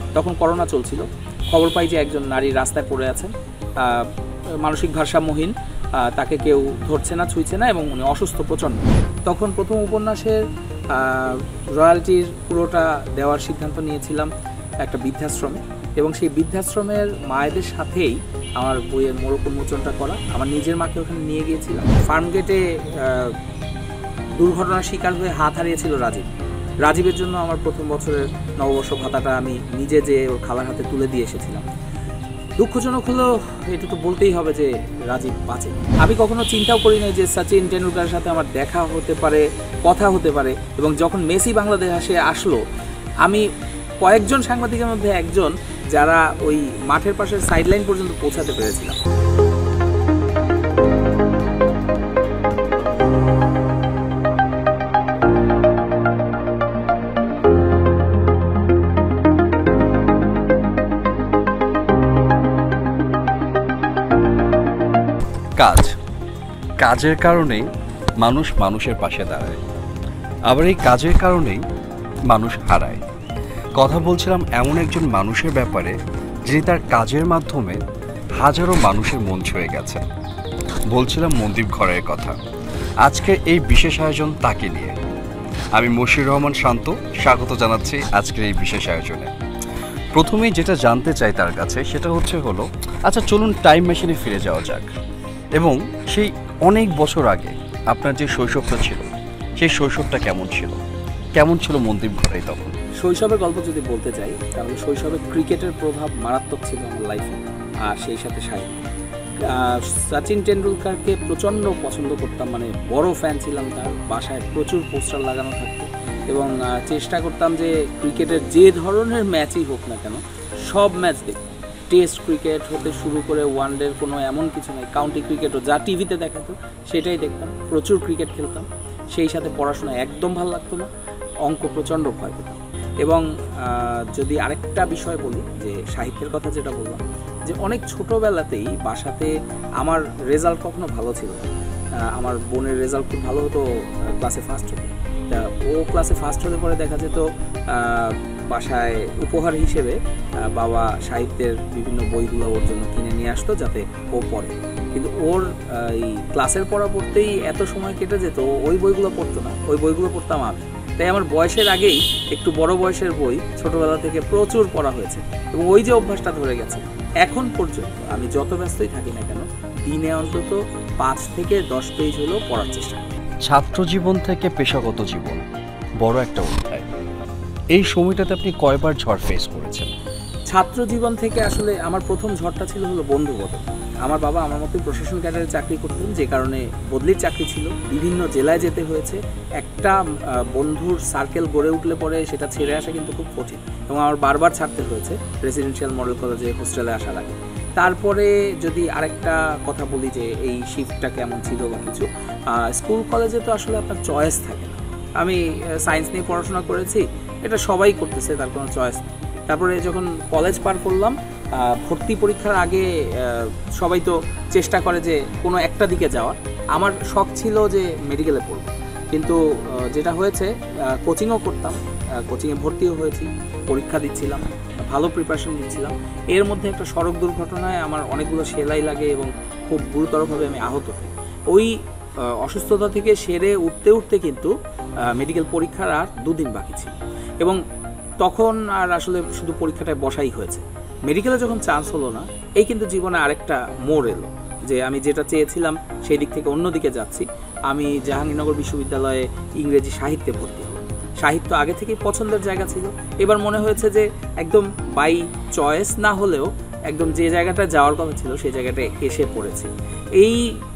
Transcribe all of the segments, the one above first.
তখন করোনা চলছিল। খবর পাই যে একজন নারী রাস্তায় পড়ে আছেন, মানসিক ভারসাম্যহীন, তাকে কেউ ধরছে না, ছুঁইছে না এবং উনি অসুস্থ প্রচণ্ড। তখন প্রথম উপন্যাসের রয়্যালটির পুরোটা দেওয়ার সিদ্ধান্ত নিয়েছিলাম একটা বৃদ্ধাশ্রমে, এবং সেই বৃদ্ধাশ্রমের মায়েদের সাথেই আমার বইয়ের মোড়ক উন্মোচনটা করা। আমার নিজের মাকে ওখানে নিয়ে গিয়েছিলাম। ফার্মগেটে দুর্ঘটনার শিকার হয়ে হাত হারিয়েছিল রাজীবের জন্য আমার প্রথম বছরের নববর্ষ ভাতাটা আমি নিজে যে ওর খাবার হাতে তুলে দিয়ে এসেছিলাম। দুঃখজনক হলো, এটা তো বলতেই হবে যে রাজীব বাঁচে। আমি কখনো চিন্তাও করি নাই যে সচিন টেন্ডুলকারের সাথে আমার দেখা হতে পারে, কথা হতে পারে। এবং যখন মেসি বাংলাদেশে আসলো, আমি কয়েকজন সাংবাদিকের মধ্যে একজন যারা ওই মাঠের পাশের সাইডলাইন পর্যন্ত পৌঁছাতে পেরেছিলাম। কাজের কারণেই মানুষ মানুষের পাশে দাঁড়ায়, আবার এই কাজের কারণেই মানুষ হারায়। কথা বলছিলাম এমন একজন মানুষের ব্যাপারে যিনি তার কাজের মাধ্যমে হাজারো মানুষের মন ছুঁয়ে গেছেন। বলছিলাম মন্দীপ ঘরাইয়ের কথা। আজকের এই বিশেষ আয়োজন তাকে নিয়ে। আমি মশিউর রহমান শান্ত, স্বাগত জানাচ্ছি আজকের এই বিশেষ আয়োজনে। প্রথমেই যেটা জানতে চাই তার কাছে সেটা হলো আচ্ছা চলুন টাইম মেশিনে ফিরে যাওয়া যাক, এবং সেই অনেক বছর আগে আপনার যে শৈশবটা ছিল, সেই শৈশবটা কেমন ছিল মন্দীপ ঘরাই তখন? শৈশবের গল্প যদি বলতে চাই, তাহলে শৈশবে ক্রিকেটের প্রভাব মারাত্মক ছিল আমার লাইফে, আর সেই সাথে সাহিত্য। সচিন টেন্ডুলকারকে প্রচণ্ড পছন্দ করতাম, মানে বড় ফ্যান ছিলাম তার। বাসায় প্রচুর পোস্টার লাগানো থাকতো এবং চেষ্টা করতাম যে ক্রিকেটের যে ধরনের ম্যাচই হোক না কেন সব ম্যাচ দেখতাম। টেস্ট ক্রিকেট হতে শুরু করে ওয়ানডের কোনো এমন কিছু নাই, কাউন্টি ক্রিকেটও যা টিভিতে দেখাতো সেটাই দেখতাম। প্রচুর ক্রিকেট খেলতাম, সেই সাথে পড়াশোনা একদম ভালো লাগতো না, অঙ্ক প্রচণ্ড ভয় পেতাম। এবং যদি আরেকটা বিষয় বলি, যে সাহিত্যের কথা যেটা বললাম, যে অনেক ছোটোবেলাতেই বাসাতে আমার রেজাল্ট কখনো ভালো ছিল না। আমার বোনের রেজাল্ট খুব ভালো হতো, ক্লাসে ফার্স্ট হতো। ও ক্লাসে ফার্স্ট হতে পরে দেখা যেত বাসায় উপহার হিসেবে বাবা সাহিত্যের বিভিন্ন বইগুলো ওর জন্য কিনে নিয়ে আসতো যাতে ও পড়ে। কিন্তু ওর এই ক্লাসের পড়া পড়তেই এত সময় কেটে যেত, ওই বইগুলো পড়তো না, ওই বইগুলো পড়তাম আমি। তাই আমার বয়সের আগেই একটু বড় বয়সের বই ছোটোবেলা থেকে প্রচুর পড়া হয়েছে, এবং ওই যে অভ্যাসটা ধরে গেছে এখন পর্যন্ত। আমি যত ব্যস্তই থাকি না কেন, দিনে অন্তত 5 থেকে 10 পেজ হলেও পড়ার চেষ্টা করি। ছাত্র জীবন থেকে পেশাগত জীবন বড় একটা অধ্যায়। এই সময়টাতে আপনি কয়বার ঝড় ফেস করেছেন? ছাত্র জীবন থেকে আসলে আমার প্রথম ঝড়টা ছিল বন্ধু বদল। আমার বাবা আমার মতোই প্রশাসন ক্যাডারে চাকরি করতেন, যে কারণে বদলির চাকরি ছিল, বিভিন্ন জেলায় যেতে হয়েছে। একটা বন্ধুর সার্কেল গড়ে উঠলে পরে সেটা ছেড়ে আসা কিন্তু খুব কঠিন, এবং আমার বারবার ছাড়তে হয়েছে রেসিডেন্সিয়াল মডেল কলেজে হোস্টেলে আসার আগে। তারপরে যদি আরেকটা কথা বলি যে এই শিফটটা কেমন ছিল বা কিছু, স্কুল কলেজে তো আসলে আপনার চয়েস থাকে না। আমি সায়েন্স নিয়ে পড়াশোনা করেছি, এটা সবাই করতেছে, তার কোনো চয়েস নেই। তারপরে যখন কলেজ পার করলাম, ভর্তি পরীক্ষার আগে সবাই তো চেষ্টা করে যে কোনো একটা দিকে যাওয়ার। আমার শখ ছিল যে মেডিকেলে পড়ব, কিন্তু যেটা হয়েছে কোচিংও করতাম, কোচিংয়ে ভর্তিও হয়েছি, পরীক্ষা দিচ্ছিলাম, ভালো প্রিপারেশন নিচ্ছিলাম। এর মধ্যে একটা সড়ক দুর্ঘটনায় আমার অনেকগুলো সেলাই লাগে এবং খুব গুরুতরভাবে আমি আহত হই। ওই অসুস্থতা থেকে সেরে উঠতে কিন্তু মেডিকেল পরীক্ষার আর 2 দিন বাকি ছিল, এবং তখন আর আসলে শুধু পরীক্ষাটায় বসাই হয়েছে। মেডিকেলে যখন চান্স হলো না, এই কিন্তু জীবনে আরেকটা মোড় এলো, যে আমি যেটা চেয়েছিলাম সেই দিক থেকে অন্যদিকে যাচ্ছি। আমি জাহাঙ্গীরনগর বিশ্ববিদ্যালয়ে ইংরেজি সাহিত্যে ভর্তি হলাম। সাহিত্য আগে থেকেই পছন্দের জায়গা ছিল, এবার মনে হয়েছে যে একদম বাই চয়েস না হলেও একদম যে জায়গাটা যাওয়ার কথা ছিল সেই জায়গাটায় এসে পড়েছি। এই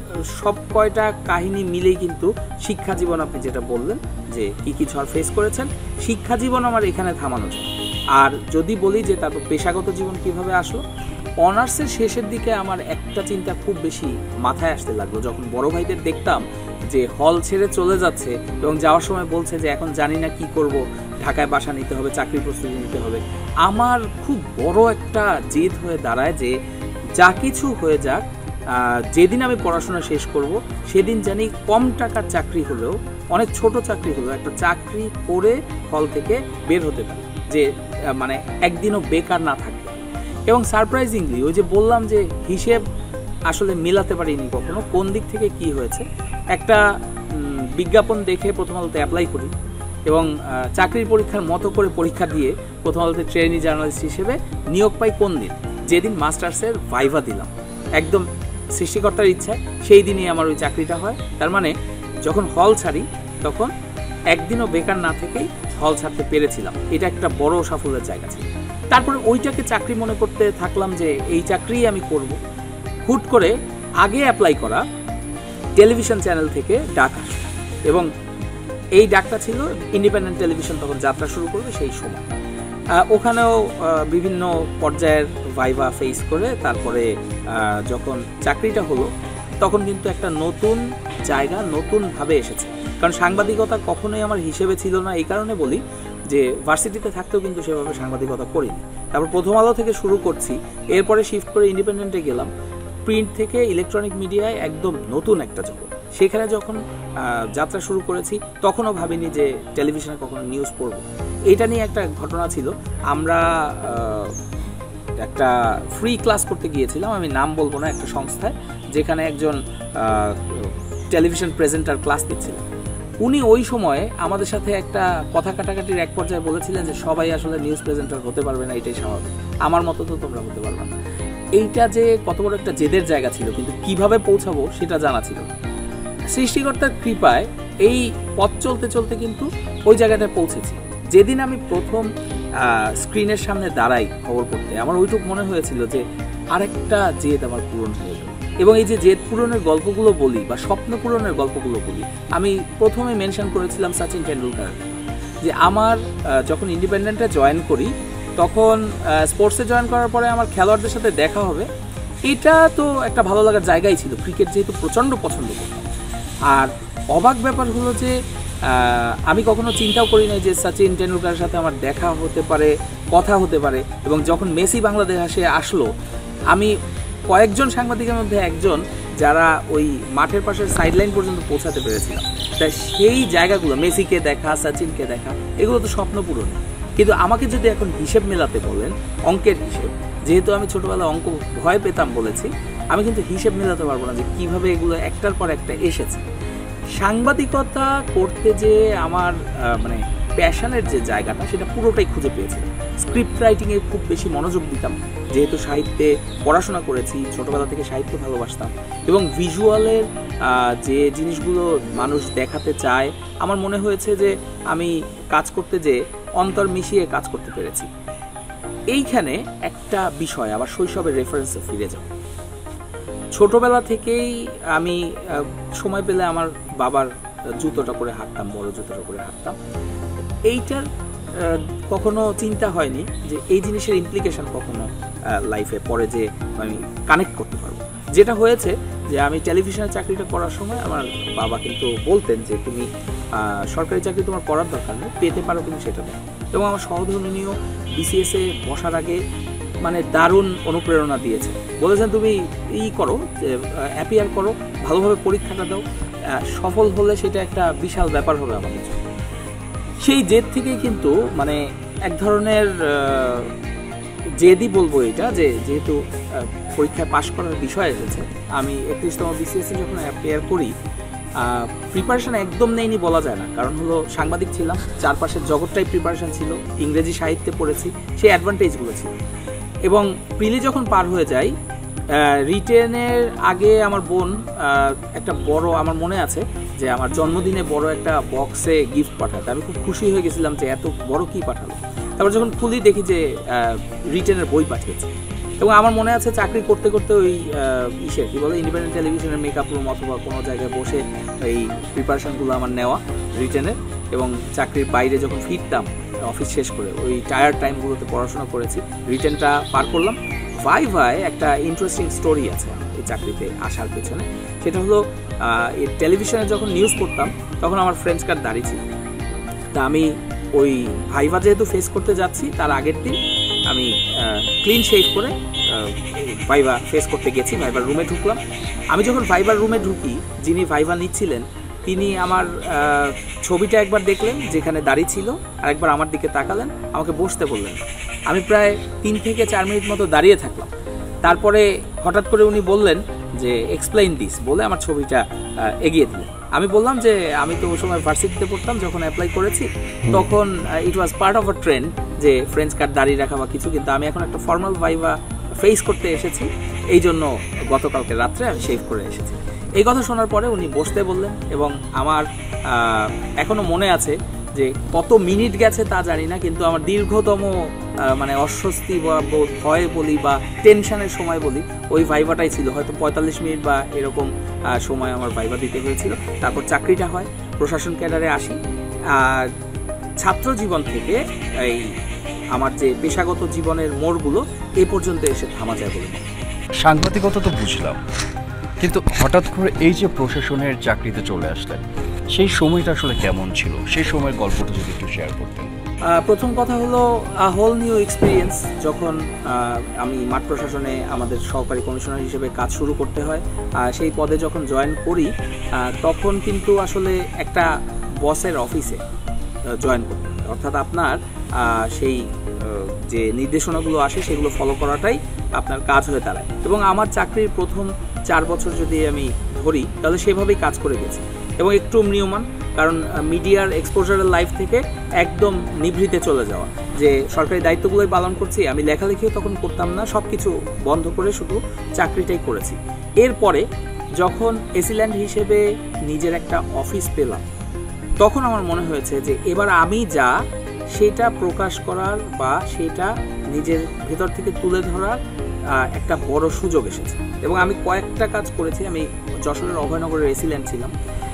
সব কয়টা কাহিনী মিলেই কিন্তু শিক্ষা জীবন, আপনি যেটা বললেন যে কী ঝড় ফেস করেছেন, শিক্ষা জীবন আমার এখানে থামানো যায়। আর যদি বলি যে তারপর পেশাগত জীবন কিভাবে আসলো, অনার্সের শেষের দিকে আমার একটা চিন্তা খুব বেশি মাথায় আসতে লাগলো, যখন বড় ভাইদের দেখতাম যে হল ছেড়ে চলে যাচ্ছে এবং যাওয়ার সময় বলছে যে এখন জানি না কি করব, ঢাকায় বাসা নিতে হবে, চাকরির প্রস্তুতি নিতে হবে। আমার খুব বড় একটা জেদ হয়ে দাঁড়ায় যে যা কিছু হয়ে যাক, যেদিন আমি পড়াশোনা শেষ করব সেদিন জানি কম টাকার চাকরি হলেও, অনেক ছোট চাকরি হলেও একটা চাকরি করে হল থেকে বের হতে পারে, যে মানে একদিনও বেকার না থাকতে। এবং সারপ্রাইজিংলি ওই যে বললাম যে হিসেব আসলে মেলাতে পারিনি কখনো, কোন দিক থেকে কি হয়েছে। একটা বিজ্ঞাপন দেখে প্রথম আলোতে অ্যাপ্লাই করি এবং চাকরির পরীক্ষার মতো করে পরীক্ষা দিয়ে প্রথম আলোতে ট্রেনি জার্নালিস্ট হিসেবে নিয়োগ পাই কোন দিন, যেদিন মাস্টার্সের ভাইভা দিলাম, একদম সৃষ্টিকর্তার ইচ্ছায় সেই দিনই আমার ওই চাকরিটা হয়। তার মানে যখন হল ছাড়ি তখন একদিনও বেকার না থেকেই হল ছাড়তে পেরেছিলাম, এটা একটা বড় সাফল্যের জায়গা ছিল। তারপরে ওইটাকে চাকরি মনে করতে থাকলাম যে এই চাকরিই আমি করব। হুট করে আগে অ্যাপ্লাই করা টেলিভিশন চ্যানেল থেকে ডাক আসে এবং এই ডাকটা ছিল ইন্ডিপেন্ডেন্ট টেলিভিশন তখন যাত্রা শুরু করবে সেই সময়। ওখানেও বিভিন্ন পর্যায়ের ভাইভা ফেস করে তারপরে যখন চাকরিটা হলো তখন কিন্তু একটা নতুন জায়গা নতুনভাবে এসেছে। কারণ সাংবাদিকতা কখনোই আমার হিসেবে ছিল না, এই কারণে বলি যে ভার্সিটিতে থাকতেও কিন্তু সেভাবে সাংবাদিকতা করিনি। তারপর প্রথম আলো থেকে শুরু করছি, এরপরে শিফট করে ইন্ডিপেন্ডেন্টে গেলাম, প্রিন্ট থেকে ইলেকট্রনিক মিডিয়ায় একদম নতুন একটা জগৎ। সেখানে যখন যাত্রা শুরু করেছি তখনও ভাবিনি যে টেলিভিশনে কখনো নিউজ পড়ব। এটা নিয়ে একটা ঘটনা ছিল, আমরা একটা ফ্রি ক্লাস করতে গিয়েছিলাম, আমি নাম বলবো না, একটা সংস্থায়, যেখানে একজন টেলিভিশন প্রেজেন্টার ক্লাস দিচ্ছিলেন। উনি ওই সময়ে আমাদের সাথে একটা কথা কাটাকাটির এক পর্যায়ে বলেছিলেন যে সবাই আসলে নিউজ প্রেজেন্টার হতে পারবে না, এটাই স্বাভাবিক, আমার মতো তো তোমরা হতে পারবে না। এইটা যে কত বড় একটা জেদের জায়গা ছিল, কিন্তু কিভাবে পৌঁছাবো সেটা জানা ছিল। সৃষ্টিকর্তার কৃপায় এই পথ চলতে চলতে কিন্তু ওই জায়গাটায় পৌঁছেছি। যেদিন আমি প্রথম স্ক্রিনের সামনে দাঁড়াই খবর পড়তে, আমার ওইটুক মনে হয়েছিল যে আরেকটা জেদ আমার পূরণ হয়ে গেল। এবং এই যে জেদ পূরণের গল্পগুলো বলি বা স্বপ্ন পূরণের গল্পগুলো বলি, আমি প্রথমে মেনশন করেছিলাম সচিন টেন্ডুলকার, যে আমার যখন ইন্ডিপেন্ডেন্টে জয়েন করি তখন স্পোর্টসে জয়েন করার পরে আমার খেলোয়াড়দের সাথে দেখা হবে, এটা তো একটা ভালো লাগার জায়গাই ছিল, ক্রিকেট যেহেতু প্রচণ্ড পছন্দ করতাম। আর অবাক ব্যাপার হলো যে আমি কখনো চিন্তাও করি নাই যে সচিন টেন্ডুলকারের সাথে আমার দেখা হতে পারে, কথা হতে পারে। এবং যখন মেসি বাংলাদেশে আসলো, আমি কয়েকজন সাংবাদিকের মধ্যে একজন যারা ওই মাঠের পাশের সাইডলাইন পর্যন্ত পৌঁছাতে পেরেছিলাম। তাই সেই জায়গাগুলো, মেসিকে দেখা, সচিনকে দেখা, এগুলো তো স্বপ্ন পূরণ। কিন্তু আমাকে যদি এখন হিসেব মেলাতে বলেন, অঙ্কের হিসেব, যেহেতু আমি ছোটোবেলায় অঙ্ক ভয় পেতাম বলেছি, আমি কিন্তু হিসেব মেলাতে পারবো না যে কীভাবে এগুলো একটার পর একটা এসেছে। সাংবাদিকতা করতে যে আমার মানে প্যাশনের যে জায়গাটা, সেটা পুরোটাই খুঁজে পেয়েছিলাম। স্ক্রিপ্ট রাইটিংয়ে খুব বেশি মনোযোগ দিতাম, যেহেতু সাহিত্যে পড়াশোনা করেছি, ছোটোবেলা থেকে সাহিত্য ভালোবাসতাম। এবং ভিজুয়ালের যে জিনিসগুলো মানুষ দেখাতে চায়, আমার মনে হয়েছে যে আমি কাজ করতে যে অন্তর মিশিয়ে কাজ করতে পেরেছি। এইখানে একটা বিষয়, আবার শৈশবের রেফারেন্সে ফিরে যাব। ছোটবেলা থেকেই আমি সময় পেলে আমার বাবার জুতোটা করে হাঁটতাম, বড় জুতোটা করে হাঁটতাম। এইটার কখনো চিন্তা হয়নি যে এই জিনিসের ইমপ্লিকেশন কখনো লাইফে পরে যে আমি কানেক্ট করতে পারবো। যেটা হয়েছে যে আমি টেলিভিশনের চাকরিটা করার সময় আমার বাবা কিন্তু বলতেন যে তুমি সরকারি চাকরি তোমার করার দরকার নেই, পেতে পারো তুমি সেটা দাও। এবং আমার সহধর্মিনীও বিসিএসে বসার আগে মানে দারুণ অনুপ্রেরণা দিয়েছে, বলেছেন তুমি করো, অ্যাপিয়ার করো, ভালোভাবে পরীক্ষাটা দাও, সফল হলে সেটা একটা বিশাল ব্যাপার হবে আমাদের জন্য। সেই জেদ থেকেই কিন্তু মানে এক ধরনের জেদই বলবো এটা, যে যেহেতু পরীক্ষায় পাশ করার বিষয় এসেছে, আমি 31তম বিসিএসে যখন অ্যাপিয়ার করি, প্রিপারেশন একদম নেইনি বলা যায় না, কারণ হলো সাংবাদিক ছিলাম, চারপাশের জগৎটাই প্রিপারেশন ছিল, ইংরেজি সাহিত্যে পড়েছি, সেই অ্যাডভান্টেজগুলো ছিল। এবং প্রিলি যখন পার হয়ে যাই, রিটেনের আগে আমার বোন একটা বড়, আমার মনে আছে যে আমার জন্মদিনে বড় একটা বক্সে গিফট পাঠাতে, আমি খুব খুশি হয়ে গেছিলাম যে এত বড় কি পাঠালো। তারপর যখন খুলি দেখি যে রিটেনের বই পাঠিয়েছে। এবং আমার মনে আছে চাকরি করতে করতে ওই কি বলে ইন্ডিপেন্ডেন্ট টেলিভিশনের মেকআপ রুম অথবা কোনো জায়গায় বসে এই প্রিপারেশনগুলো আমার নেওয়া রিটেনের। এবং চাকরির বাইরে যখন ফিরতাম অফিস শেষ করে, ওই টায়ার টাইমগুলোতে পড়াশোনা করেছি, রিটেনটা পার করলাম। ভাইভায় একটা ইন্টারেস্টিং স্টোরি আছে এই চাকরিতে আসার পেছনে। সেটা হলো এই টেলিভিশনে যখন নিউজ পড়তাম তখন আমার ফ্রেঞ্চ কার্ড দাঁড়িয়ে ছিল। তা আমি ওই ভাইভা যেহেতু ফেস করতে যাচ্ছি, তার আগের দিন আমি ক্লিন শেভ করে ভাইভা ফেস করতে গেছি, ভাইভার রুমে ঢুকলাম। আমি যখন ভাইভার রুমে ঢুকি, যিনি ভাইভা নিচ্ছিলেন তিনি আমার ছবিটা একবার দেখলেন যেখানে দাঁড়িয়ে ছিল, আর একবার আমার দিকে তাকালেন, আমাকে বসতে বললেন। আমি প্রায় 3 থেকে 4 মিনিট মতো দাঁড়িয়ে থাকলাম। তারপরে হঠাৎ করে উনি বললেন যে এক্সপ্লেইন দিস, বলে আমার ছবিটা এগিয়ে দিলেন। আমি বললাম যে আমি তো ওই সময় ভার্সিটিতে পড়তাম, যখন অ্যাপ্লাই করেছি তখন it was part of a trend যে ফ্রেঞ্চ কার্ড দাঁড়িয়ে রাখা বা কিছু, কিন্তু আমি এখন একটা ফর্মাল ভাইভা ফেস করতে এসেছি, এই জন্য গতকালকে রাত্রে আমি শেভ করে এসেছি। এই কথা শোনার পরে উনি বসতে বললেন এবং আমার এখনো মনে আছে যে কত মিনিট গেছে তা জানি না, কিন্তু আমার দীর্ঘতম মানে অস্বস্তি বা ভয় বলি বা টেনশনের সময় বলি ওই ভাইভাটাই ছিল। হয়তো 45 মিনিট বা এরকম সময় আমার ভাইভা দিতে হয়েছিল। তারপর চাকরিটা হয়, প্রশাসন ক্যাডারে আসি। আর ছাত্র জীবন থেকে এই আমার যে পেশাগত জীবনের মোড়গুলো এ পর্যন্ত এসে থামা যায় বলে। সাংবাদিকতা তো বুঝলাম, কিন্তু হঠাৎ করে এই যে প্রশাসনের চাকরিতে চলে আসলেন, সেই সময়টা আসলে কেমন ছিল? সেই সময়ের গল্পটা যদি একটু শেয়ার করতেন। প্রথম কথা হলো হোল নিউ এক্সপিরিয়েন্স। যখন আমি মাঠ প্রশাসনে আমাদের সহকারী কমিশনার হিসেবে কাজ শুরু করতে হয়, সেই পদে যখন জয়েন করি তখন কিন্তু আসলে একটা বসের অফিসে জয়েন করতে হয়, অর্থাৎ আপনার সেই যে নির্দেশনাগুলো আসে সেগুলো ফলো করাটাই আপনার কাজ হয়ে দাঁড়ায়। এবং আমার চাকরির প্রথম 4 বছর যদি আমি ধরি তাহলে সেভাবেই কাজ করে গেছি এবং একটু ম্রিয়মান, কারণ মিডিয়ার এক্সপোজারের লাইফ থেকে একদম নিভৃতে চলে যাওয়া, যে সরকারি দায়িত্বগুলোই পালন করছি। আমি লেখালেখিও তখন করতাম না, সব কিছু বন্ধ করে শুধু চাকরিটাই করেছি। এরপরে যখন এসিল্যান্ড হিসেবে নিজের একটা অফিস পেলাম, তখন আমার মনে হয়েছে যে এবার আমি যা সেটা প্রকাশ করার বা সেটা নিজের ভেতর থেকে তুলে ধরার একটা বড় সুযোগ এসেছে। এবং আমি কয়েকটা কাজ করেছি। আমি যশোরের অভয়নগরের এসিল্যান্ড ছিলাম,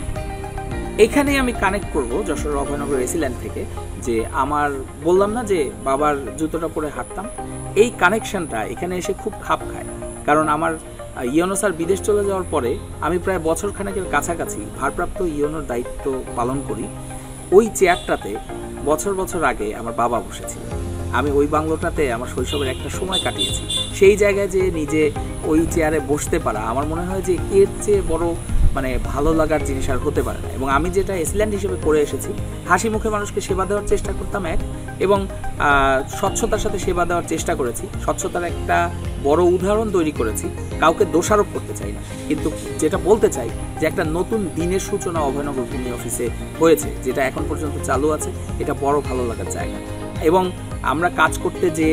এখানে আমি কানেক্ট করব যশোরের অভয়নগরের এসিল্যান্ড থেকে, যে আমার বললাম না যে বাবার জুতোটা পরে হাঁটতাম, এই কানেকশনটা এখানে এসে খুব খাপ খায়। কারণ আমার ইউএনও স্যার বিদেশ চলে যাওয়ার পরে আমি প্রায় বছরখানেকের কাছাকাছি ভারপ্রাপ্ত ইউএনওর দায়িত্ব পালন করি। ওই চেয়ারটাতে বছর বছর আগে আমার বাবা বসেছিল। আমি ওই বাংলোটাতে আমার শৈশবের একটা সময় কাটিয়েছি। সেই জায়গায় যে নিজে ওই চেয়ারে বসতে পারা, আমার মনে হয় যে এর চেয়ে বড় মানে ভালো লাগার জিনিস আর হতে পারে না। এবং আমি যেটা এসিল্যান্ড হিসেবে করে এসেছি, হাসি মুখে মানুষকে সেবা দেওয়ার চেষ্টা করতাম এবং স্বচ্ছতার সাথে সেবা দেওয়ার চেষ্টা করেছি। স্বচ্ছতার একটা বড় উদাহরণ তৈরি করেছি। কাউকে দোষারোপ করতে চাই না, কিন্তু যেটা বলতে চাই যে একটা নতুন দিনের সূচনা অভয়নগর ভূমি অফিসে হয়েছে, যেটা এখন পর্যন্ত চালু আছে। এটা বড় ভালো লাগার জায়গা। এবং আমরা কাজ করতে যে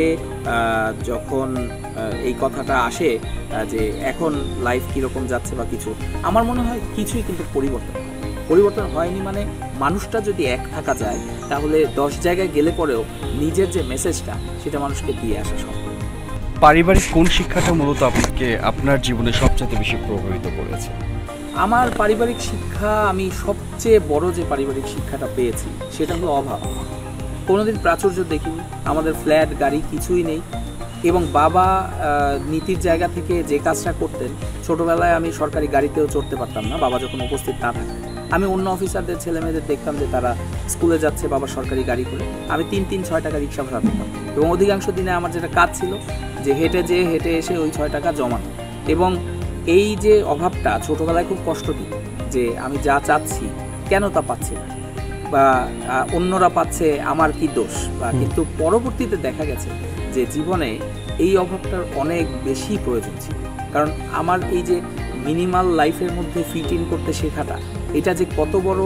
যখন এই কথাটা আসে যে এখন লাইফ কীরকম যাচ্ছে বা কিছু, আমার মনে হয় কিছুই কিন্তু পরিবর্তন হয়নি। মানে মানুষটা যদি এক থাকা যায় তাহলে 10 জায়গায় গেলে পরেও নিজের যে মেসেজটা সেটা মানুষকে দিয়ে আসা সম্ভব। পারিবারিক কোন শিক্ষাটা মূলত আপনাকে আপনার জীবনে সবচেয়ে বেশি প্রভাবিত করেছে? আমার পারিবারিক শিক্ষা, আমি সবচেয়ে বড় যে পারিবারিক শিক্ষাটা পেয়েছি সেটা হলো অভাব। কোনোদিন প্রাচুর্য দেখিনি, আমাদের ফ্ল্যাট গাড়ি কিছুই নেই। এবং বাবা নীতির জায়গা থেকে যে কাজটা করতেন, ছোটোবেলায় আমি সরকারি গাড়িতেও চড়তে পারতাম না বাবা যখন উপস্থিত না থাকতেন। আমি অন্য অফিসারদের ছেলেমেয়েদের দেখতাম যে তারা স্কুলে যাচ্ছে বাবা সরকারি গাড়ি করে, আমি 3-6 টাকা রিক্সা ভাড়া পেতাম। এবং অধিকাংশ দিনে আমার যেটা কাজ ছিল যে হেঁটে এসে ওই 6 টাকা জমানো। এবং এই যে অভাবটা ছোটোবেলায় খুব কষ্ট দিত, যে আমি যা চাচ্ছি কেন তা পাচ্ছি না, বা অন্যরা পাচ্ছে আমার কি দোষ বা। কিন্তু পরবর্তীতে দেখা গেছে যে জীবনে এই অভাবটার অনেক বেশি প্রয়োজন ছিল। কারণ আমার এই যে মিনিমাল লাইফের মধ্যে ফিট ইন করতে শেখাটা, এটা যে কত বড়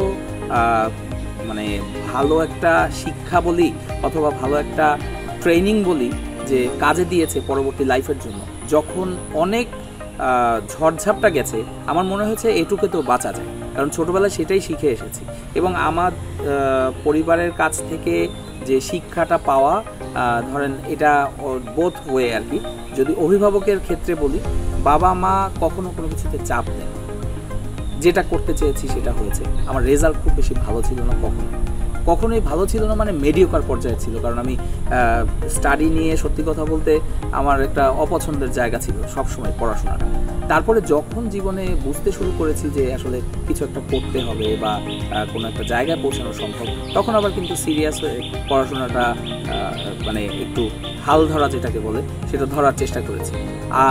মানে ভালো একটা শিক্ষা বলি অথবা ভালো একটা ট্রেনিং বলি, যে কাজে দিয়েছে পরবর্তী লাইফের জন্য। যখন অনেক ঝড়ঝাপটা গেছে, আমার মনে হয়েছে এটুকে তো বাঁচা যায়, কারণ ছোটোবেলায় সেটাই শিখে এসেছি। এবং আমার পরিবারের কাছ থেকে যে শিক্ষাটা পাওয়া, ধরেন এটা বোথ ওয়ে আর কি। যদি অভিভাবকের ক্ষেত্রে বলি, বাবা মা কখনো কোনো কিছুতে চাপ দেন, যেটা করতে চেয়েছি সেটা হয়েছে। আমার রেজাল্ট খুব বেশি ভালো ছিল না, কখনোই ভালো ছিল না, মানে মেডিওকার পর্যায়ে ছিল। কারণ আমি স্টাডি নিয়ে সত্যি কথা বলতে আমার একটা অপছন্দের জায়গা ছিল সবসময় পড়াশোনাটা। তারপরে যখন জীবনে বুঝতে শুরু করেছি যে আসলে কিছু একটা করতে হবে বা কোনো একটা জায়গায় পৌঁছানো সম্ভব, তখন আবার কিন্তু সিরিয়াস হয়ে পড়াশোনাটা মানে একটু হাল ধরা যেটাকে বলে সেটা ধরার চেষ্টা করেছি। আর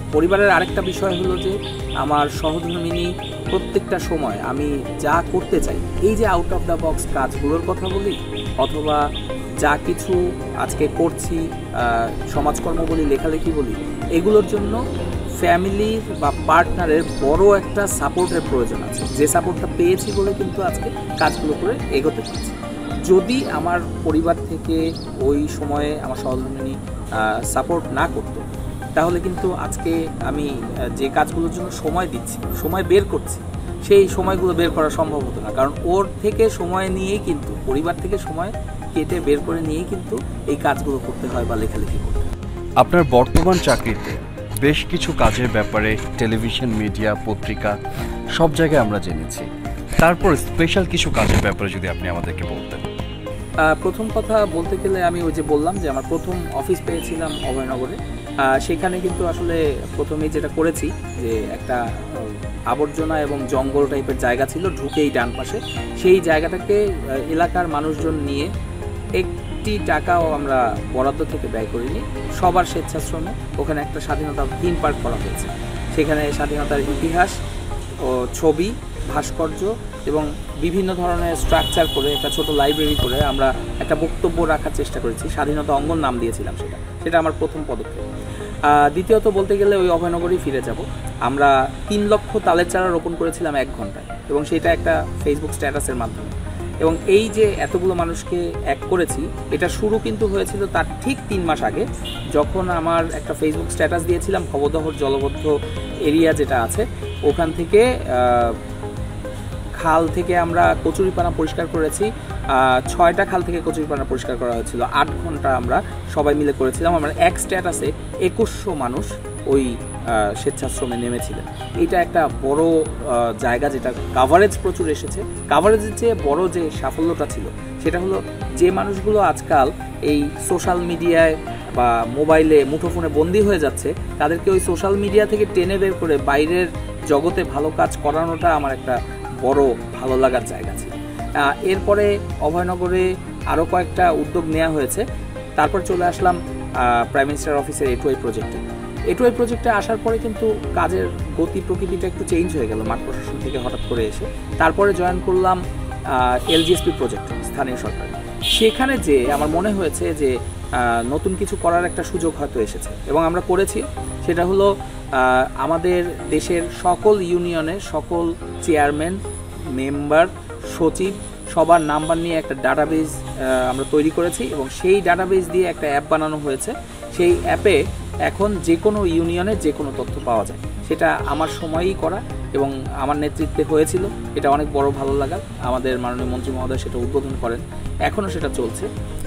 পরিবারের আরেকটা বিষয় হলো যে আমার সহধর্মিণী প্রত্যেকটা সময় আমি যা করতে চাই, এই যে আউট অফ দ্য বক্স কাজগুলোর কথা বলি অথবা যা কিছু আজকে করছি, সমাজকর্ম বলি, লেখালেখি বলি, এগুলোর জন্য ফ্যামিলির বা পার্টনারের বড় একটা সাপোর্টের প্রয়োজন আছে, যে সাপোর্টটা পেয়েছি বলে কিন্তু আজকে কাজগুলো করে এগোতে পারছি। যদি আমার পরিবার থেকে ওই সময়ে আমার সহধর্মিণী সাপোর্ট না করতো, তাহলে কিন্তু আজকে আমি যে কাজগুলোর জন্য সময় দিচ্ছি, সময় বের করছি, সেই সময়গুলো বের করা সম্ভব হতো না। কারণ ওর থেকে সময় নিয়েই কিন্তু, পরিবার থেকে সময় কেটে বের করে নিয়েই কিন্তু এই কাজগুলো করতে হয় বা লেখালেখি করতে হয়। আপনার বর্তমান চাকরিতে বেশ কিছু কাজের ব্যাপারে টেলিভিশন, মিডিয়া, পত্রিকা সব জায়গায় আমরা জেনেছি। তারপর স্পেশাল কিছু কাজের ব্যাপারে যদি আপনি আমাদেরকে বলতেন। প্রথম কথা বলতে গেলে আমি ওই যে বললাম যে আমার প্রথম অফিস পেয়েছিলাম অভয়নগরে। সেখানে কিন্তু আসলে প্রথমেই যেটা করেছি যে একটা আবর্জনা এবং জঙ্গল টাইপের জায়গা ছিল ঢুকেই ডান পাশে, সেই জায়গাটাকে এলাকার মানুষজন নিয়ে একটি টাকাও আমরা বরাদ্দ থেকে ব্যয় করিনি, সবার স্বেচ্ছাশ্রমে ওখানে একটা স্বাধীনতা থিম পার্ক করা হয়েছে। সেখানে স্বাধীনতার ইতিহাস ও ছবি, ভাস্কর্য এবং বিভিন্ন ধরনের স্ট্রাকচার করে একটা ছোট লাইব্রেরি করে আমরা একটা বক্তব্য রাখার চেষ্টা করেছি। স্বাধীনতা অঙ্গন নাম দিয়েছিলাম সেটা আমার প্রথম পদক্ষেপ। দ্বিতীয়ত বলতে গেলে ওই অভয়নগরেই ফিরে যাব। আমরা 3 লক্ষ তালের চারা রোপণ করেছিলাম 1 ঘন্টায়, এবং সেটা একটা ফেসবুক স্ট্যাটাসের মাধ্যমে। এবং এই যে এতগুলো মানুষকে এক করেছি, এটা শুরু কিন্তু হয়েছিল তার ঠিক 3 মাস আগে, যখন আমার একটা ফেসবুক স্ট্যাটাস দিয়েছিলাম ভবদহর জলবদ্ধ এরিয়া যেটা আছে, ওখান থেকে খাল থেকে আমরা কচুরিপানা পরিষ্কার করেছি। 6টা খাল থেকে কচুরিপানা পরিষ্কার করা হয়েছিল, 8 ঘন্টা আমরা সবাই মিলে করেছিলাম। আমরা এক স্ট্যাটাসে 2100 মানুষ ওই স্বেচ্ছাশ্রমে নেমেছিলেন। এটা একটা বড় জায়গা, যেটা কাভারেজ প্রচুর এসেছে। কাভারেজের চেয়ে বড় যে সাফল্যটা ছিল সেটা হলো যে মানুষগুলো আজকাল এই সোশ্যাল মিডিয়ায় বা মোবাইলে মুঠোফোনে বন্দী হয়ে যাচ্ছে, তাদেরকে ওই সোশ্যাল মিডিয়া থেকে টেনে বের করে বাইরের জগতে ভালো কাজ করানোটা আমার একটা বড় ভালো লাগার জায়গা ছিল। এরপরে অভয়নগরে আরও কয়েকটা উদ্যোগ নেওয়া হয়েছে। তারপর চলে আসলাম প্রাইম মিনিস্টার অফিসের A2I প্রজেক্টে। A2I প্রজেক্টে আসার পরে কিন্তু কাজের গতি প্রকৃতিটা একটু চেঞ্জ হয়ে গেল মাঠ প্রশাসন থেকে হঠাৎ করে এসে। তারপরে জয়েন করলাম LGSP প্রজেক্ট, স্থানীয় সরকার। সেখানে যে আমার মনে হয়েছে যে নতুন কিছু করার একটা সুযোগ হয়তো এসেছে, এবং আমরা করেছি। সেটা হলো আমাদের দেশের সকল ইউনিয়নের সকল চেয়ারম্যান, মেম্বার, সচিব সবার নাম্বার নিয়ে একটা ডাটাবেজ আমরা তৈরি করেছি, এবং সেই ডাটাবেজ দিয়ে একটা অ্যাপ বানানো হয়েছে। সেই অ্যাপে এখন যে কোনো ইউনিয়নের যে কোনো তথ্য পাওয়া যায়। সেটা আমার সময়ই করা এবং আমার নেতৃত্বে হয়েছিল। এটা অনেক বড় ভালো লাগা। আমাদের মাননীয় মন্ত্রী মহোদয় সেটা উদ্বোধন করেন, এখনও সেটা চলছে।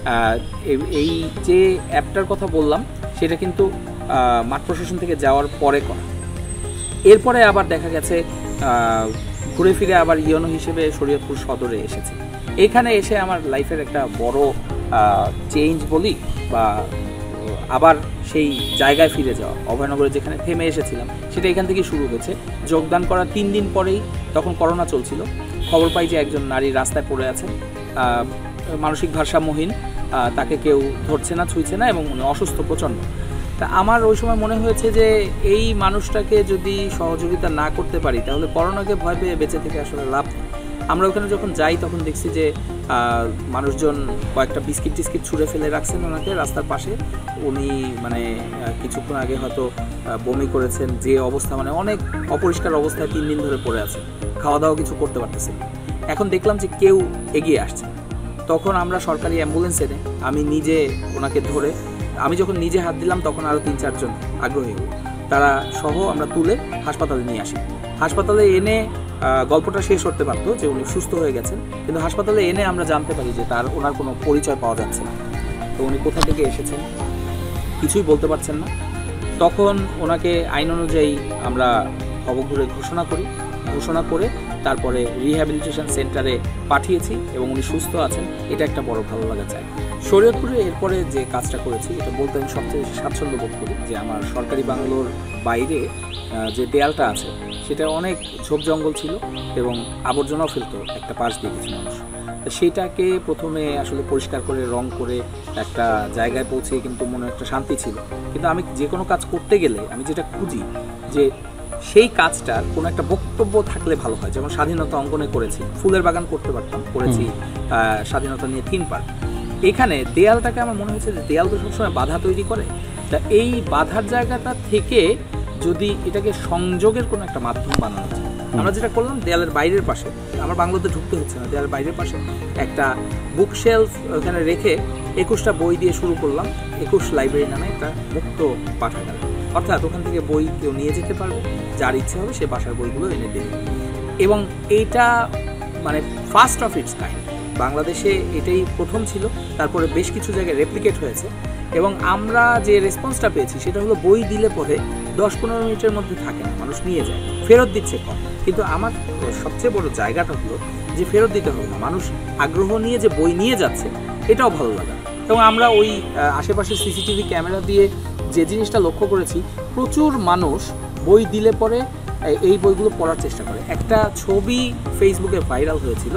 এই যে অ্যাপটার কথা বললাম সেটা কিন্তু মাঠ প্রশাসন থেকে যাওয়ার পরে করা। এরপরে আবার দেখা গেছে ঘুরে ফিরে আবার ইউএনও হিসেবে শরীয়তপুর সদরে এসেছে। এখানে এসে আমার লাইফের একটা বড় চেঞ্জ বলি, বা আবার সেই জায়গায় ফিরে যাওয়া। অভয়নগরে যেখানে থেমে এসেছিলাম সেটা এখান থেকেই শুরু হয়েছে। যোগদান করার 3 দিন পরেই, তখন করোনা চলছিল, খবর পাই যে একজন নারী রাস্তায় পড়ে আছেন, মানসিক ভারসাম্যহীন, তাকে কেউ ধরছে না, ছুঁইছে না, এবং উনি অসুস্থ প্রচণ্ড। তা আমার ওই সময় মনে হয়েছে যে এই মানুষটাকে যদি সহযোগিতা না করতে পারি তাহলে করোনাকে ভয় পেয়ে বেঁচে থেকে আসলে লাভ। আমরা ওখানে যখন যাই তখন দেখছি যে মানুষজন কয়েকটা বিস্কিট টিস্কিট ছুঁড়ে ফেলে রাখছেন ওনাকে রাস্তার পাশে। উনি মানে কিছুক্ষণ আগে হয়তো বমি করেছেন, যে অবস্থা মানে অনেক অপরিষ্কার অবস্থায় 3 দিন ধরে পড়ে আছে, খাওয়া দাওয়া কিছু করতে পারতেছেন। এখন দেখলাম যে কেউ এগিয়ে আসছে, তখন আমরা সরকারি অ্যাম্বুলেন্স এনে আমি নিজে ওনাকে ধরে, আমি যখন নিজে হাত দিলাম তখন আরও 3-4 জন আগ্রহী হল, তারা সহ আমরা তুলে হাসপাতালে নিয়ে আসি। হাসপাতালে এনে গল্পটা শেষ করতে পারতো যে উনি সুস্থ হয়ে গেছেন, কিন্তু হাসপাতালে এনে আমরা জানতে পারি যে ওনার কোনো পরিচয় পাওয়া যাচ্ছে না। তো উনি কোথা থেকে এসেছেন কিছুই বলতে পারছেন না। তখন ওনাকে আইন অনুযায়ী আমরা অবঘুরে ঘোষণা করে তারপরে রিহ্যাবিলিটেশন সেন্টারে পাঠিয়েছি, এবং উনি সুস্থ আছেন। এটা একটা বড় ভালো লাগা চাই। শরীয়তপুরে এরপরে যে কাজটা করেছি এটা বলতে আমি সবচেয়ে বেশি স্বাচ্ছন্দ্য বোধ করি, যে আমার সরকারি বাংলোর বাইরে যে দেয়ালটা আছে সেটা অনেক ঝোপ জঙ্গল ছিল এবং আবর্জনাও ফেলতো একটা পাশ দিয়ে কিছু মানুষ। সেটাকে প্রথমে আসলে পরিষ্কার করে রং করে একটা জায়গায় পৌঁছে কিন্তু মনে একটা শান্তি ছিল। কিন্তু আমি যে কোনো কাজ করতে গেলে আমি যেটা খুঁজি যে সেই কাজটার কোনো একটা বক্তব্য থাকলে ভালো হয়। যেমন স্বাধীনতা অঙ্কনে করেছি, ফুলের বাগান করতে পারতাম, করেছি স্বাধীনতা নিয়ে 3 পার্ট। এখানে দেয়ালটাকে আমার মনে হয়েছে যে দেয়াল তো সবসময় বাধা তৈরি করে, তা এই বাধার জায়গাটা থেকে যদি এটাকে সংযোগের কোনো একটা মাধ্যম বানানো যায়। আমরা যেটা করলাম, দেয়ালের বাইরের পাশে, আমার বাংলাতে ঢুকতে হচ্ছে না, দেয়ালের বাইরের পাশে একটা বুক শেলফ ওখানে রেখে 21টা বই দিয়ে শুরু করলাম। 21 লাইব্রেরি নামে একটা মুক্ত পাঠাগার, অর্থাৎ ওখান থেকে বই কেউ নিয়ে যেতে পারবে, যার ইচ্ছে হবে সে বাসার বইগুলো এনে দেবে। এবং এইটা মানে ফার্স্ট অফ ইটস কাইন্ড, বাংলাদেশে এটাই প্রথম ছিল। তারপরে বেশ কিছু জায়গায় রেপ্লিকেট হয়েছে এবং আমরা যে রেসপন্সটা পেয়েছি সেটা হলো বই দিলে পরে 10-15 মিনিটের মধ্যে থাকে না, মানুষ নিয়ে যায়, ফেরত দিচ্ছে কম। কিন্তু আমার সবচেয়ে বড় জায়গাটা হলো যে ফেরত দিতে হবে না, মানুষ আগ্রহ নিয়ে যে বই নিয়ে যাচ্ছে এটাও ভালো লাগা। এবং আমরা ওই আশেপাশে সিসিটিভি ক্যামেরা দিয়ে যে জিনিসটা লক্ষ্য করেছি, প্রচুর মানুষ বই দিলে পরে এই বইগুলো পড়ার চেষ্টা করে। একটা ছবি ফেসবুকে ভাইরাল হয়েছিল,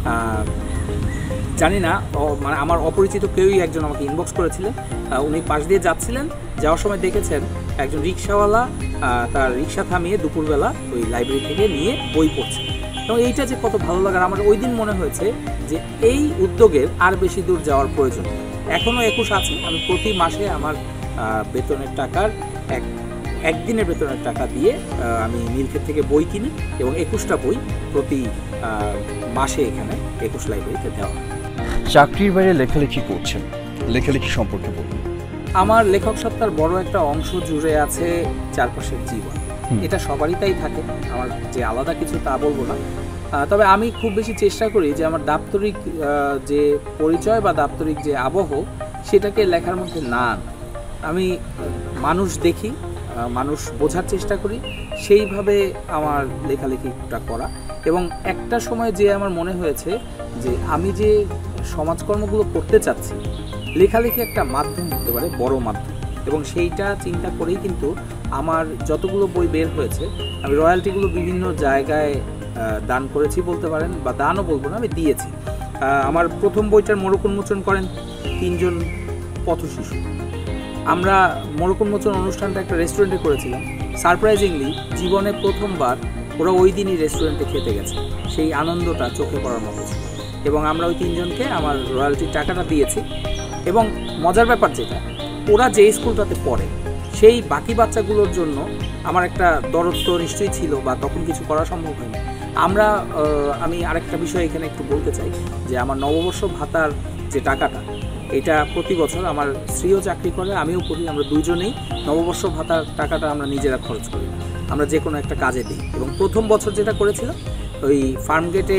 জানি না, মানে আমার অপরিচিত কেউই একজন আমাকে ইনবক্স করেছিলেন। উনি পাশ দিয়ে যাচ্ছিলেন, যাওয়ার সময় দেখেছেন একজন রিক্সাওয়ালা তার রিক্সা থামিয়ে দুপুরবেলা ওই লাইব্রেরি থেকে নিয়ে বই পড়ছে। এবং এইটা যে কত ভালো লাগার, আমার ওই দিন মনে হয়েছে যে এই উদ্যোগের আর বেশি দূর যাওয়ার প্রয়োজন। এখনও 21 আছে, আমি প্রতি মাসে আমার বেতনের টাকার একদিনের বেতনের টাকা দিয়ে আমি নীলক্ষেত থেকে বই কিনি এবং 21টা বই প্রতি মাসে এখানে 21 লাইব্রেরিতে দেওয়া হয়। চাকরির বাইরে লেখালেখি করছেন, লেখালেখি সম্পর্কে বলুন। আমার লেখক সত্তার বড় একটা অংশ জুড়ে আছে চারপাশের জীবন, এটা সবারই তাই থাকে, আমার যে আলাদা কিছু তা বলবো না। তবে আমি খুব বেশি চেষ্টা করি যে আমার দাপ্তরিক যে পরিচয় বা দাপ্তরিক যে আবহ সেটাকে লেখার মধ্যে না আনতে। আমি মানুষ দেখি, মানুষ বোঝার চেষ্টা করি, সেইভাবে আমার লেখালেখিটা করা। এবং একটা সময় যে আমার মনে হয়েছে যে আমি যে সমাজকর্মগুলো করতে চাচ্ছি, লেখালেখি একটা মাধ্যম হতে পারে, বড় মাধ্যম। এবং সেইটা চিন্তা করেই কিন্তু আমার যতগুলো বই বের হয়েছে, আমি রয়্যালটিগুলো বিভিন্ন জায়গায় দান করেছি বলতে পারেন, বা দানও বলবো না, আমি দিয়েছি। আমার প্রথম বইটার মোড়ক উন্মোচন করেন 3 জন পথশিশু। আমরা মোড়ক উন্মোচন অনুষ্ঠানটা একটা রেস্টুরেন্টে করেছিলাম। সারপ্রাইজিংলি জীবনে প্রথমবার ওরা ওই দিনই রেস্টুরেন্টে খেতে গেছে, সেই আনন্দটা চোখে পড়ার মতো ছিল। এবং আমরা ওই 3 জনকে আমার রয়্যালটির টাকাটা দিয়েছি। এবং মজার ব্যাপার যেটা, ওরা যে স্কুলটাতে পড়ে সেই বাকি বাচ্চাগুলোর জন্য আমার একটা দরদ নিশ্চয়ই ছিল, বা তখন কিছু করা সম্ভব হয়নি। আমি আরেকটা বিষয় এখানে একটু বলতে চাই যে আমার নববর্ষ ভাতার যে টাকাটা, এটা প্রতি বছর আমার স্ত্রীও চাকরি করে, আমিও করি, আমরা দুজনেই নববর্ষ ভাতার টাকাটা আমরা নিজেরা খরচ করি, আমরা যে কোনো একটা কাজে দিই। এবং প্রথম বছর যেটা করেছিলাম, ওই ফার্মগেটে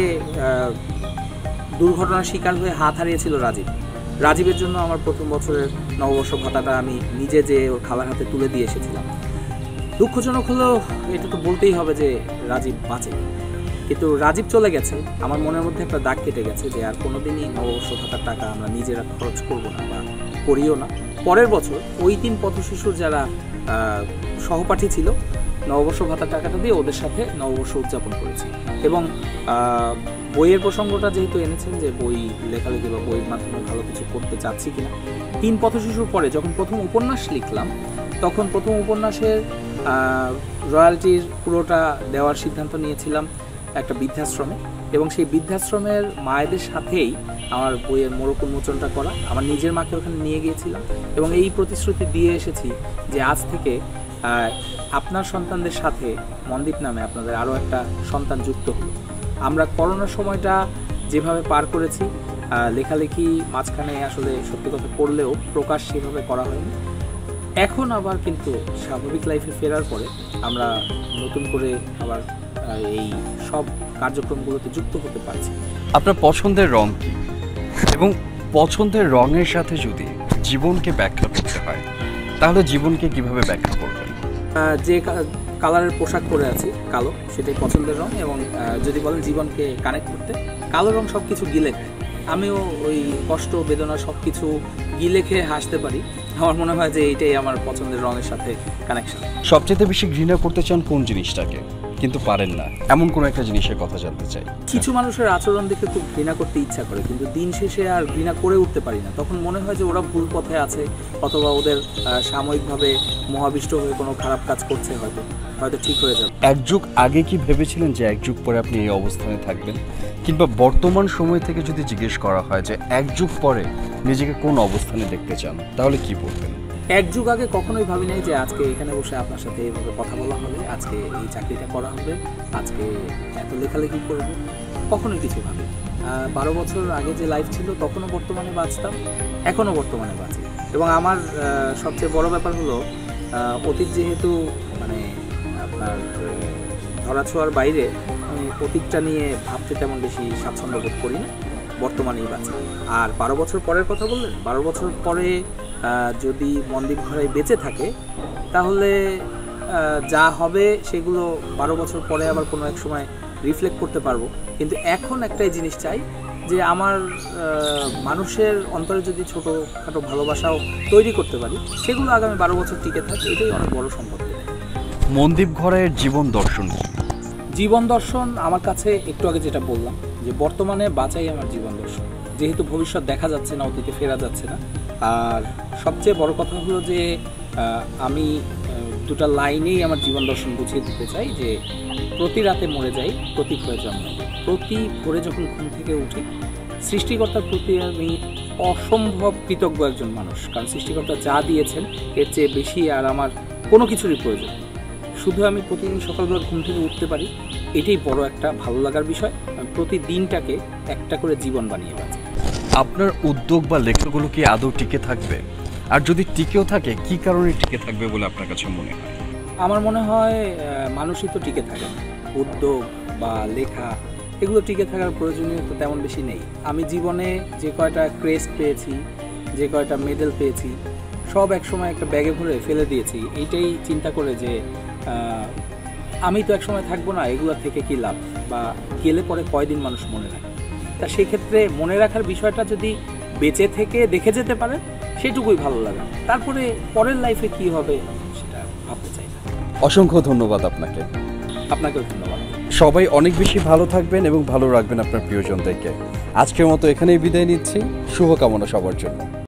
দুর্ঘটনার শিকার হয়ে হাত হারিয়েছিল রাজীবের জন্য আমার প্রথম বছরের নববর্ষ ভাতাটা আমি নিজে যে ওর খালার হাতে তুলে দিয়ে এসেছিলাম। দুঃখজনক হলেও এটা তো বলতেই হবে যে রাজীব বাঁচে, কিন্তু রাজীব চলে গেছে, আমার মনের মধ্যে একটা দাগ কেটে গেছে যে আর কোনোদিনই নববর্ষ ভাতার টাকা আমরা নিজেরা খরচ করবো না বা করিও না। পরের বছর ওই 3 পথশিশুর যারা সহপাঠী ছিল, নববর্ষ ভাতার টাকাটা দিয়ে ওদের সাথে নববর্ষ উদযাপন করেছি। এবং বইয়ের প্রসঙ্গটা যেহেতু এনেছেন যে বই লেখালেখি বা বইয়ের মাধ্যমে ভালো কিছু করতে চাচ্ছি কিনা, 3 পথশিশুর পরে যখন প্রথম উপন্যাস লিখলাম, তখন প্রথম উপন্যাসের রয়্যালটির পুরোটা দেওয়ার সিদ্ধান্ত নিয়েছিলাম একটা বৃদ্ধাশ্রমে। এবং সেই বৃদ্ধাশ্রমের মায়েদের সাথেই আমার বইয়ের মোড়ক উন্মোচনটা করা, আমার নিজের মাকে ওখানে নিয়ে গিয়েছিলাম এবং এই প্রতিশ্রুতি দিয়ে এসেছি যে আজ থেকে আপনার সন্তানদের সাথে মনদীপ নামে আপনাদের আরও একটা সন্তান যুক্ত হলো। আমরা করোনার সময়টা যেভাবে পার করেছি, লেখালেখি মাঝখানে আসলে সত্যি কথা পড়লেও প্রকাশ সেভাবে করা হয়নি। এখন আবার কিন্তু স্বাভাবিক লাইফে ফেরার পরে আমরা নতুন করে আবার এই সব কার্যক্রমগুলোতে যুক্ত হতে পারছি। আপনার পছন্দের রং কি, এবং পছন্দের রঙের সাথে যদি জীবনকে ব্যাখ্যা করতে হয় তাহলে জীবনকে কিভাবে ব্যাখ্যা করবেন? যে কালারের পোশাক পরে আছি কালো, সেটাই পছন্দের রং। এবং যদি বলেন জীবনকে কানেক্ট করতে, কালো রং সব কিছু গিলে খায়। আমিও ওই কষ্ট বেদনা সব কিছু গিলে খেয়ে হাসতে পারি। আমার মনে হয় যে এইটাই আমার পছন্দের রঙের সাথে কানেকশন। সবচেয়ে বেশি ঘৃণা করতে চান কোন জিনিসটাকে, কিন্তু পারেন না, এমন কোনো একটা জিনিসের কথা জানতে চাই। কিছু মানুষের আচরণ দেখে খুব ঘৃণা করতে ইচ্ছা করে, কিন্তু দিন শেষে আর ঘৃণা করে উঠতে পারি না। তখন মনে হয় যে ওরা ভুল পথে আছে, অথবা ওদের সাময়িকভাবে মহাবিষ্ট হয়ে কোনো খারাপ কাজ করছে, হয়তো হয়তো ঠিক হয়ে যাবে। এক যুগ আগে কি ভেবেছিলেন যে এক যুগ পরে আপনি এই অবস্থানে থাকবেন? কিংবা বর্তমান সময় থেকে যদি জিজ্ঞেস করা হয় যে এক যুগ পরে নিজেকে কোন অবস্থানে দেখতে চান, তাহলে কি বলবেন? এক যুগ আগে কখনোই ভাবি নাই যে আজকে এখানে বসে আপনার সাথে এইভাবে কথা বলা হবে, আজকে এই চাকরিটা করা হবে, আজকে এত লেখালেখি করব, কখনোই কিছু ভাবি। 12 বছর আগে যে লাইফ ছিল তখনও বর্তমানে বাঁচতাম, এখনও বর্তমানে বাঁচি। এবং আমার সবচেয়ে বড় ব্যাপার হলো অতীত যেহেতু মানে আপনার ধরাছোঁয়ার বাইরে, আমি অতীতটা নিয়ে ভাবতে তেমন বেশি স্বাচ্ছন্দ্য বোধ করি না, বর্তমানেই বাঁচি। আর 12 বছর পরের কথা বললেন, 12 বছর পরে যদি মনদীপ ঘরাই বেঁচে থাকে, তাহলে যা হবে সেগুলো 12 বছর পরে আবার কোনো এক সময় রিফ্লেক্ট করতে পারবো। কিন্তু এখন একটাই জিনিস চাই যে আমার মানুষের অন্তরে যদি ছোটোখাটো ভালোবাসাও তৈরি করতে পারি, সেগুলো আগামী 12 বছর টিকে থাকে, এটাই অনেক বড় সম্পদ। মনদীপ ঘরাইয়ের জীবন দর্শন কি? জীবন দর্শন আমার কাছে একটু আগে যেটা বললাম, যে বর্তমানে বাঁচাই আমার জীবন দর্শন, যেহেতু ভবিষ্যৎ দেখা যাচ্ছে না, অতীতে ফেরা যাচ্ছে না। আর সবচেয়ে বড় কথা হলো যে আমি দুটা লাইনেই আমার জীবন দর্শন বুঝিয়ে দিতে চাই, যে প্রতি রাতে মরে যাই, প্রতি ভোরে জন্মাই। প্রতি ভোরে যখন ঘুম থেকে উঠি, সৃষ্টিকর্তার প্রতি আমি অসম্ভব কৃতজ্ঞ একজন মানুষ, কারণ সৃষ্টিকর্তা যা দিয়েছেন এর চেয়ে বেশি আর আমার কোনো কিছুরই প্রয়োজন। শুধু আমি প্রতিদিন সকালবেলা ঘুম থেকে উঠতে পারি, এটাই বড় একটা ভালো লাগার বিষয়। আমি প্রতিদিনটাকে একটা করে জীবন বানিয়ে বাঁচি। আপনার উদ্যোগ বা লেখাগুলো কি আদৌ টিকে থাকবে? আর যদি টিকেও থাকে, কি কারণে টিকে থাকবে বলে আপনার কাছে মনে হয়? আমার মনে হয় মানুষই তো টিকে থাকে, উদ্যোগ বা লেখা এগুলো টিকে থাকার প্রয়োজনীয়তা তেমন বেশি নেই। আমি জীবনে যে কয়টা ক্রেস্ট পেয়েছি, যে কয়টা মেডেল পেয়েছি, সব একসময় একটা ব্যাগে ভরে ফেলে দিয়েছি, এইটাই চিন্তা করে যে আমি তো একসময় থাকবো না, এগুলো থেকে কি লাভ, বা গেলে পরে কয়দিন মানুষ মনে রাখে। তা সেই ক্ষেত্রে মনে রাখার বিষয়টা যদি বেঁচে থেকে দেখে যেতে পারে, সেটুকুই ভালো লাগে। তারপরে পরের লাইফে কি হবে সেটা ভাবতে চাই না। অসংখ্য ধন্যবাদ আপনাকে। আপনাকেও ধন্যবাদ। সবাই অনেক বেশি ভালো থাকবেন এবং ভালো রাখবেন আপনার প্রিয়জনদেরকে। আজকের মতো এখানেই বিদায় নিচ্ছি, শুভকামনা সবার জন্য।